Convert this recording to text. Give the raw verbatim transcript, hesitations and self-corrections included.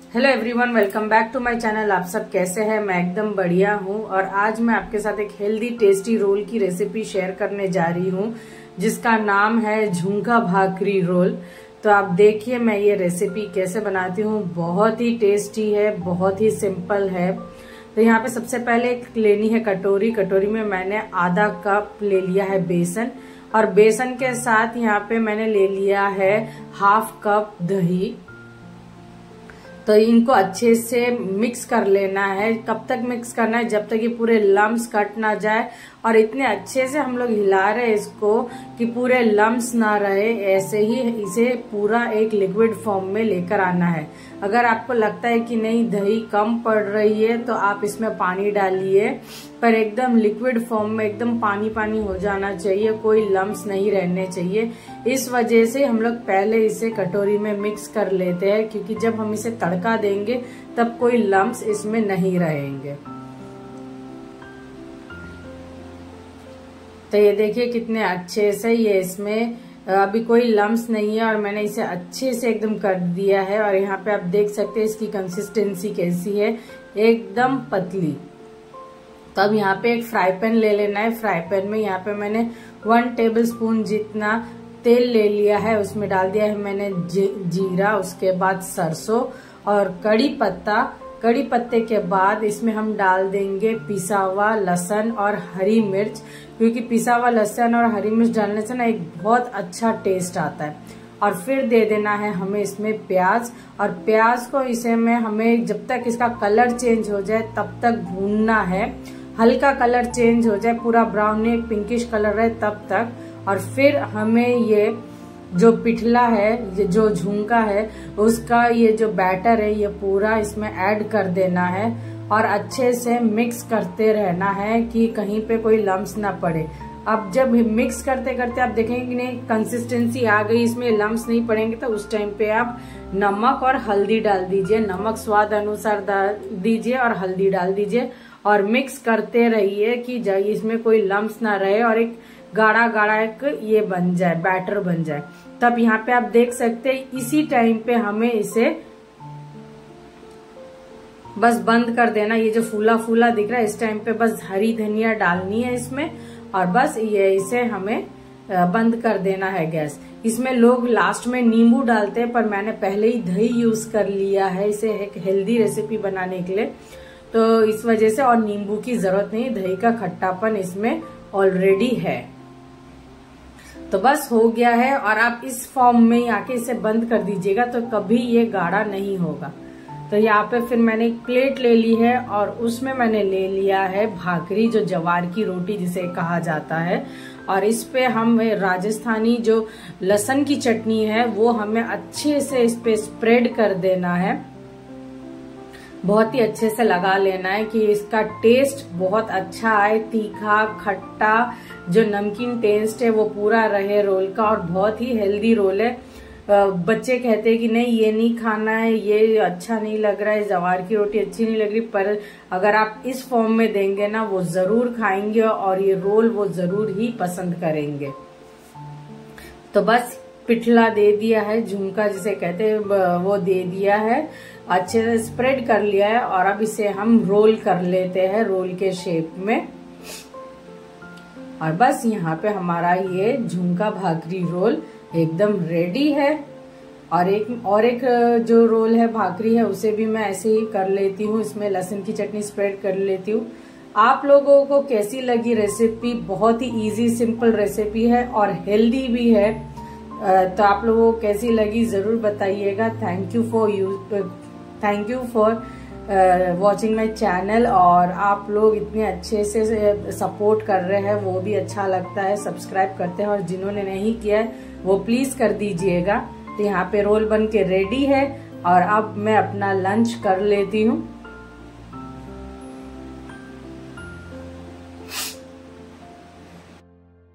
Hello everyone, welcome back to my channel. आप सब कैसे हैं? मैं एकदम बढ़िया हूं और आज मैं आपके साथ एक हेल्दी टेस्टी रोल की रेसिपी शेयर करने जा रही हूं जिसका नाम है झुमका भाकरी रोल। तो आप देखिए मैं ये रेसिपी कैसे बनाती हूँ। बहुत ही टेस्टी है, बहुत ही सिंपल है। तो यहाँ पे सबसे पहले एक लेनी है कटोरी। कटोरी में मैंने आधा कप ले लिया है बेसन और बेसन के साथ यहाँ पे मैंने ले लिया है हाफ कप दही। तो इनको अच्छे से मिक्स कर लेना है। कब तक मिक्स करना है? जब तक ये पूरे लम्स कट ना जाए और इतने अच्छे से हम लोग हिला रहे हैं इसको कि पूरे लम्स ना रहे। ऐसे ही इसे पूरा एक लिक्विड फॉर्म में लेकर आना है। अगर आपको लगता है कि नहीं दही कम पड़ रही है तो आप इसमें पानी डालिए, पर एकदम लिक्विड फॉर्म में एकदम पानी पानी हो जाना चाहिए, कोई लम्स नहीं रहने चाहिए। इस वजह से हम लोग पहले इसे कटोरी में मिक्स कर लेते हैं क्योंकि जब हम इसे तड़का देंगे तब कोई लम्स इसमें नहीं रहेंगे। तो ये देखिए कितने अच्छे से ये इसमें अभी कोई लम्स नहीं है और मैंने इसे अच्छे से एकदम कर दिया है। और यहाँ पे आप देख सकते हैं इसकी कंसिस्टेंसी कैसी है, एकदम पतली। तो अब यहाँ पे एक फ्राई पैन ले लेना है। फ्राई पैन में यहाँ पे मैंने वन टेबल स्पून जितना तेल ले लिया है। उसमें डाल दिया है मैंने जीरा, उसके बाद सरसों और कड़ी पत्ता। कड़ी पत्ते के बाद इसमें हम डाल देंगे पिसा हुआ लहसुन और हरी मिर्च, क्योंकि पिसा हुआ लहसुन और हरी मिर्च डालने से ना एक बहुत अच्छा टेस्ट आता है। और फिर दे देना है हमें इसमें प्याज, और प्याज को इसे में हमें जब तक इसका कलर चेंज हो जाए तब तक भूनना है। हल्का कलर चेंज हो जाए, पूरा ब्राउन नहीं पिंकिश कलर रहे तब तक। और फिर हमें ये जो पिठला है, ये जो झुमका है, उसका ये जो बैटर है ये पूरा इसमें ऐड कर देना है और अच्छे से मिक्स करते रहना है कि कहीं पे कोई लम्स ना पड़े। अब जब मिक्स करते करते आप देखेंगे कि नहीं कंसिस्टेंसी आ गई, इसमें लम्स नहीं पड़ेंगे, तो उस टाइम पे आप नमक और हल्दी डाल दीजिए। नमक स्वाद अनुसार डाल दीजिए और हल्दी डाल दीजिए और मिक्स करते रहिए कि इसमें कोई लम्स ना रहे और एक गाढ़ा गाढ़ा एक ये बन जाए, बैटर बन जाए। तब यहाँ पे आप देख सकते हैं इसी टाइम पे हमें इसे बस बंद कर देना। ये जो फूला फूला दिख रहा है इस टाइम पे बस हरी धनिया डालनी है इसमें और बस ये इसे हमें बंद कर देना है गैस। इसमें लोग लास्ट में नींबू डालते हैं, पर मैंने पहले ही दही यूज कर लिया है इसे एक हेल्दी रेसिपी बनाने के लिए, तो इस वजह से और नींबू की जरूरत नहीं, दही का खट्टापन इसमें ऑलरेडी है। तो बस हो गया है और आप इस फॉर्म में आके इसे बंद कर दीजिएगा तो कभी ये गाढ़ा नहीं होगा। तो यहाँ पे फिर मैंने एक प्लेट ले ली है और उसमें मैंने ले लिया है भाकरी, जो जवार की रोटी जिसे कहा जाता है। और इस पे हम राजस्थानी जो लहसुन की चटनी है वो हमें अच्छे से इस पे स्प्रेड कर देना है, बहुत ही अच्छे से लगा लेना है कि इसका टेस्ट बहुत अच्छा आए। तीखा खट्टा जो नमकीन टेस्ट है वो पूरा रहे रोल का। और बहुत ही हेल्दी रोल है। बच्चे कहते हैं कि नहीं ये नहीं खाना है, ये अच्छा नहीं लग रहा है, जवार की रोटी अच्छी नहीं लग रही, पर अगर आप इस फॉर्म में देंगे ना वो जरूर खाएंगे और ये रोल वो जरूर ही पसंद करेंगे। तो बस पिठला दे दिया है, झुमका जिसे कहते हैं वो दे दिया है, अच्छे से स्प्रेड कर लिया है और अब इसे हम रोल कर लेते हैं रोल के शेप में। और बस यहाँ पे हमारा ये झुमका भाकरी रोल एकदम रेडी है। और एक और एक जो रोल है भाकरी है उसे भी मैं ऐसे ही कर लेती हूँ, इसमें लहसुन की चटनी स्प्रेड कर लेती हूँ। आप लोगों को कैसी लगी रेसिपी? बहुत ही इजी सिंपल रेसिपी है और हेल्दी भी है। तो आप लोगों को कैसी लगी जरूर बताइएगा। Thank you for you thank you for watching my channel. और आप लोग इतने अच्छे से सपोर्ट कर रहे हैं वो भी अच्छा लगता है, सब्सक्राइब करते हैं, और जिन्होंने नहीं किया है वो प्लीज कर दीजिएगा। तो यहाँ पे रोल बन के रेडी है और अब मैं अपना लंच कर लेती हूँ।